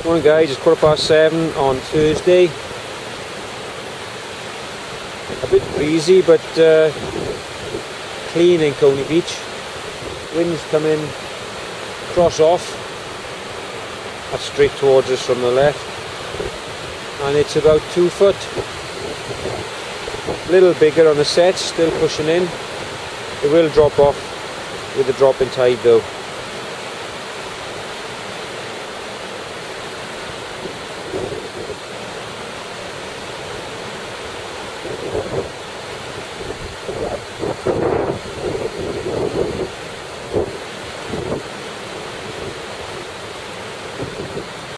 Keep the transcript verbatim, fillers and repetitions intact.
Morning guys, it's quarter past seven on Thursday. A bit breezy but uh, clean in Coney Beach. Winds come in, cross off, that's straight towards us from the left, and it's about two foot. A little bigger on the set, still pushing in. It will drop off with the drop in tide though.